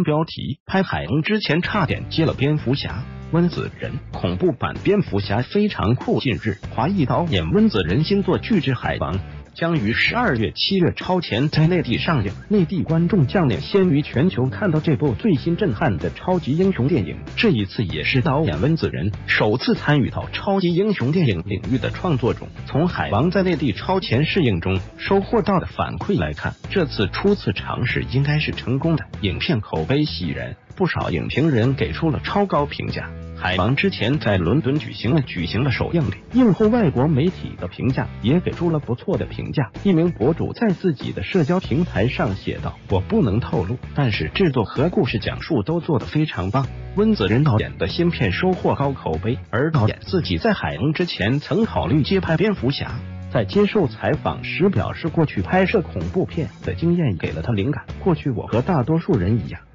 标题：拍海王之前差点接了蝙蝠侠。温子仁恐怖版蝙蝠侠非常酷。近日，华裔导演温子仁新作巨制海王将于12月、7月超前在内地上映，内地观众将领先于全球看到这部最新震撼的超级英雄电影。这一次也是导演温子仁首次参与到超级英雄电影领域的创作中。从海王在内地超前试映中收获到的反馈来看，这次初次尝试应该是成功的。影片口碑喜人，不少影评人给出了超高评价。海王之前在伦敦举行了首映礼，映后外国媒体的评价也给出了不错的评价。一名博主在自己的社交平台上写道：“我不能透露，但是制作和故事讲述都做得非常棒。”温子仁导演的新片收获高口碑，而导演自己在海王之前曾考虑接拍蝙蝠侠。在接受采访时表示，过去拍摄恐怖片的经验给了他灵感。过去我和大多数人一样，